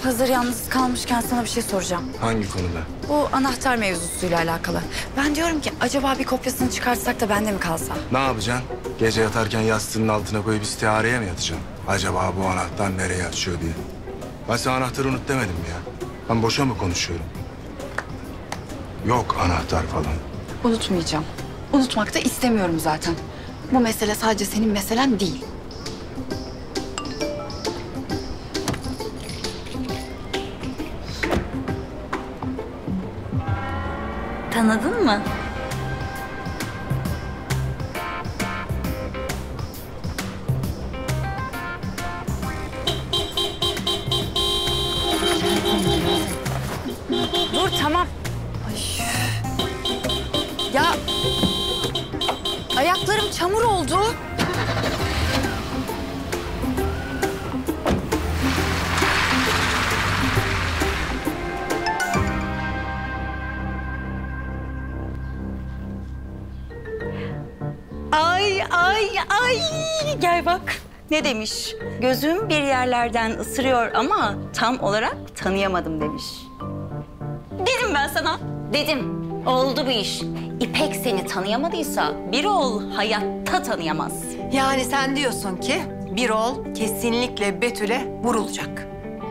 hazır yalnız kalmışken sana bir şey soracağım. Hangi konuda? Bu anahtar mevzusuyla alakalı. Ben diyorum ki acaba bir kopyasını çıkartsak da bende mi kalsa? Ne yapacaksın? Gece yatarken yastığının altına koyup istihareye mi yatacaksın? Acaba bu anahtar nereye açıyor diye. Ben sana anahtarı unut demedim mi ya? Ben boşa mı konuşuyorum? Yok anahtar falan. Unutmayacağım. Unutmak da istemiyorum zaten. Bu mesele sadece senin meselen değil. Tanıdın mı? Dur tamam. Ay. Ya ayaklarım çamur oldu. Ay ay ay gel bak ne demiş? Gözüm bir yerlerden ısırıyor ama tam olarak tanıyamadım demiş. Dedim ben sana. Dedim. Oldu bu iş. İpek seni tanıyamadıysa Birol hayatta tanıyamaz. Yani sen diyorsun ki Birol kesinlikle Betül'e vurulacak.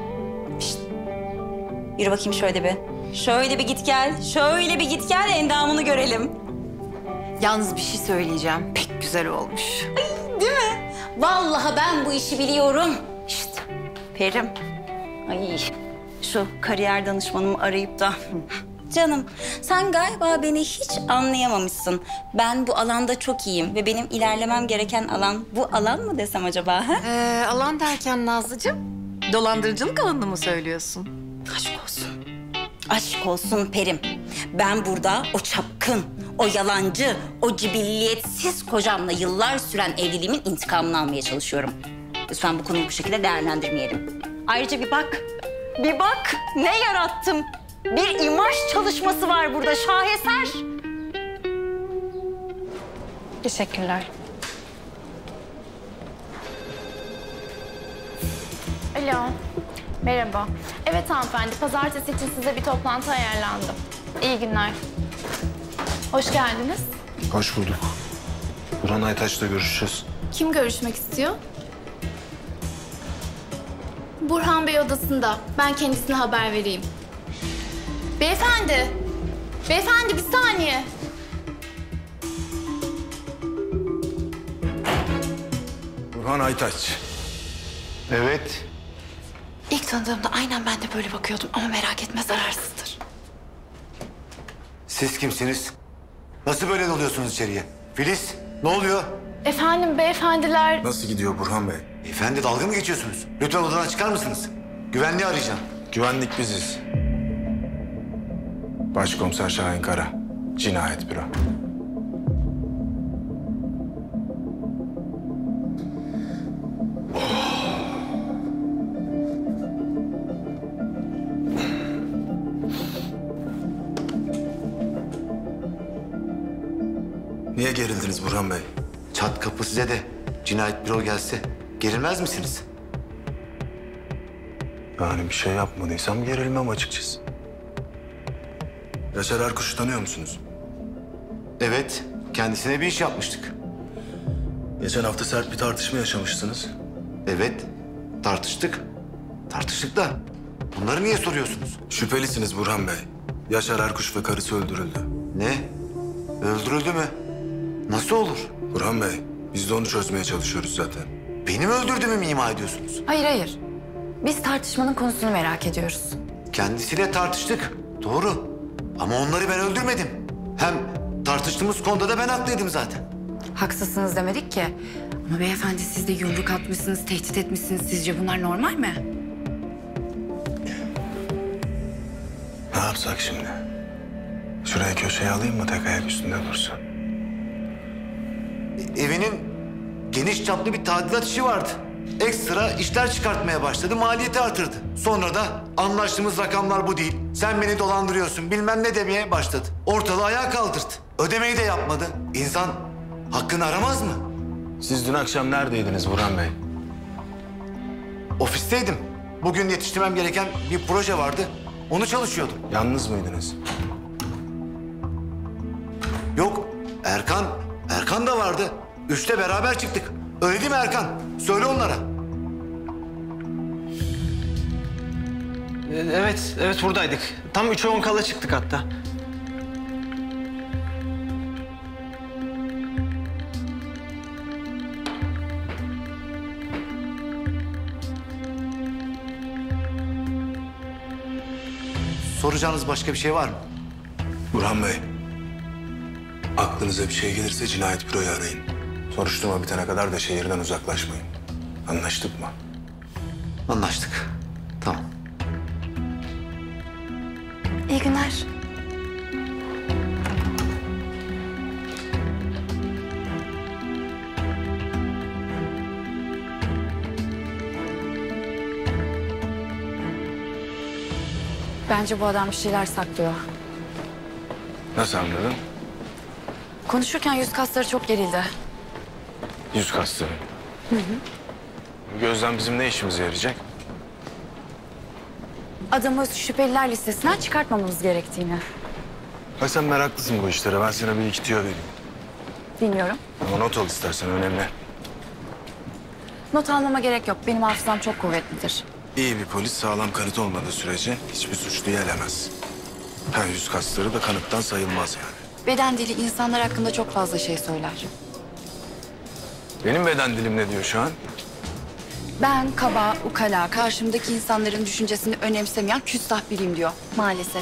Yürü bakayım şöyle bir. Şöyle bir git gel. Şöyle bir git gel endamını görelim. Yalnız bir şey söyleyeceğim. Pek güzel olmuş. Değil mi? Vallahi ben bu işi biliyorum. İşte Perim. Ay şu kariyer danışmanımı arayıp da... Canım sen galiba beni hiç anlayamamışsın. Ben bu alanda çok iyiyim ve benim ilerlemem gereken alan bu alan mı desem acaba? Ha? Alan derken Nazlıcığım, dolandırıcılık alanını mı söylüyorsun? Aşk olsun. Aşk olsun Perim. Ben burada o çapkın, o yalancı, o cibilliyetsiz kocamla yıllar süren evliliğimin intikamını almaya çalışıyorum. Lütfen bu konuyu bu şekilde değerlendirmeyelim. Ayrıca bir bak, ne yarattım? Bir imaj çalışması var burada, şaheser. Teşekkürler. Alo, merhaba. Evet hanımefendi, pazartesi için size bir toplantı ayarlandı. İyi günler. Hoş geldiniz. Hoş bulduk. Burhan Aytaç'la görüşeceğiz. Kim görüşmek istiyor? Burhan Bey odasında. Ben kendisine haber vereyim. Beyefendi! Beyefendi bir saniye. Burhan Aytaç. Evet. İlk tanıdığımda aynen ben de böyle bakıyordum ama merak etme zararsızdır. Siz kimsiniz? Nasıl böyle dalıyorsunuz içeriye? Filiz, ne oluyor? Efendim beyefendiler... Nasıl gidiyor Burhan Bey? Efendi dalga mı geçiyorsunuz? Lütfen odadan çıkar mısınız? Güvenliği arayacağım. Güvenlik biziz. Başkomiser Şahin Kara. Cinayet büro. Niye gerildiniz Burhan Bey? Çat kapı size de cinayet büro gelse gerilmez misiniz? Yani bir şey yapmadıysam gerilmem açıkçası. Yaşar Erkuş'u tanıyor musunuz? Evet, kendisine bir iş yapmıştık. Geçen hafta sert bir tartışma yaşamışsınız. Evet, tartıştık. Tartıştık da bunları niye soruyorsunuz? Şüphelisiniz Burhan Bey. Yaşar Erkuş ve karısı öldürüldü. Ne? Öldürüldü mü? Nasıl olur? Burhan Bey, biz de onu çözmeye çalışıyoruz zaten. Benim öldürdüğümü mü ima ediyorsunuz? Hayır. Biz tartışmanın konusunu merak ediyoruz. Kendisiyle tartıştık. Doğru. Ama onları ben öldürmedim. Hem tartıştığımız konuda da ben haklıydım zaten. Haksızsınız demedik ki. Ama beyefendi siz de yumruk atmışsınız, tehdit etmişsiniz. Sizce bunlar normal mi? Ne yapsak şimdi? Şuraya köşeye alayım mı tek ayak üstünde dursun? Evinin geniş çaplı bir tadilat işi vardı. Ekstra işler çıkartmaya başladı, maliyeti artırdı. Sonra da anlaştığımız rakamlar bu değil. Sen beni dolandırıyorsun, bilmem ne demeye başladı. Ortalığı ayağa kaldırdı. Ödemeyi de yapmadı. İnsan hakkını aramaz mı? Siz dün akşam neredeydiniz Burhan Bey? Ofisteydim. Bugün yetiştirmem gereken bir proje vardı. Onu çalışıyordum. Yalnız mıydınız? Yok, Erkan da vardı. 3'te beraber çıktık. Öyle değil mi Erkan? Söyle onlara. Evet buradaydık. Tam 3'e 10 kala çıktık hatta. Soracağınız başka bir şey var mı? Burhan Bey, aklınıza bir şey gelirse cinayet büroyu arayın. Soruşturma bitene kadar da şehirden uzaklaşmayın. Anlaştık mı? Anlaştık. Tamam. İyi günler. Bence bu adam bir şeyler saklıyor. Nasıl anladın? Konuşurken yüz kasları çok gerildi. Yüz kasları. Bu gözlem bizim ne işimize yarayacak? Adamı şüpheliler listesinden çıkartmamamız gerektiğini. Bak sen meraklısın bu işlere. Ben sana bir iki tüyo vereyim. Dinliyorum. Ama not al istersen, önemli. Not almama gerek yok. Benim hafızam çok kuvvetlidir. İyi bir polis sağlam kanıt olmadığı sürece hiçbir suçluyu elemez. Yüz kasları da kanıttan sayılmaz yani. Beden dili insanlar hakkında çok fazla şey söyler. Benim beden dilim ne diyor şu an? Ben kaba, ukala, karşımdaki insanların düşüncesini önemsemeyen küstah biriyim diyor maalesef.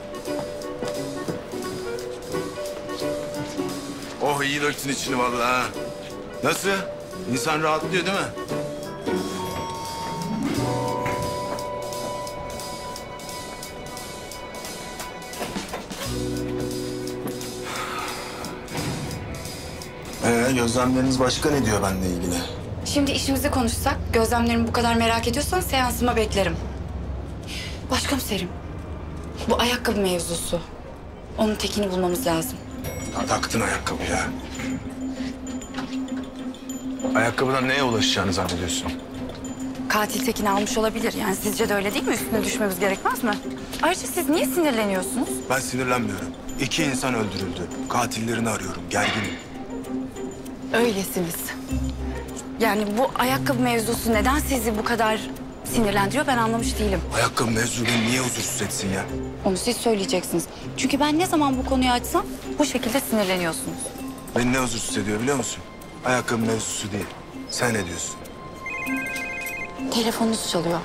Oh, iyi döktün içini vallahi ha. Nasıl? İnsan rahatlıyor değil mi? Gözlemleriniz başka ne diyor benimle ilgili? Şimdi işimizi konuşsak, gözlemlerimi bu kadar merak ediyorsan seansıma beklerim. Başkomiserim, bu ayakkabı mevzusu. Onun tekini bulmamız lazım. Ya, taktın ayakkabı ya. Ayakkabıdan neye ulaşacağını zannediyorsun? Katil tekini almış olabilir. Yani sizce de öyle değil mi? Üstüne düşmemiz gerekmez mi? Ayrıca siz niye sinirleniyorsunuz? Ben sinirlenmiyorum. 2 insan öldürüldü. Katillerini arıyorum. Gerginim. Öylesiniz. Yani bu ayakkabı mevzusu neden sizi bu kadar sinirlendiriyor ben anlamış değilim. Ayakkabı mevzu beni niye huzursuz etsin ya? Onu siz söyleyeceksiniz. Çünkü ben ne zaman bu konuyu açsam bu şekilde sinirleniyorsunuz. Beni ne huzursuz ediyor biliyor musun? Ayakkabı mevzusu değil. Sen ne diyorsun? Telefonunuz çalıyor.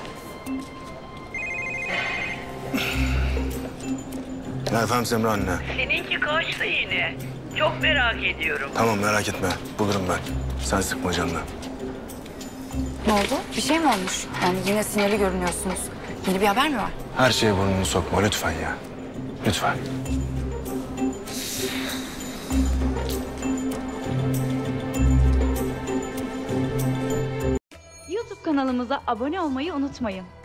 Efendim Semra anne. Seninki kaçtı yine. Çok merak ediyorum. Tamam, merak etme. Bulurum ben. Sen sıkma canını. Ne oldu? Bir şey mi olmuş? Yani yine sinirli görünüyorsunuz. Yeni bir haber mi var? Her şeye burnunu sokma lütfen ya. Lütfen. YouTube kanalımıza abone olmayı unutmayın.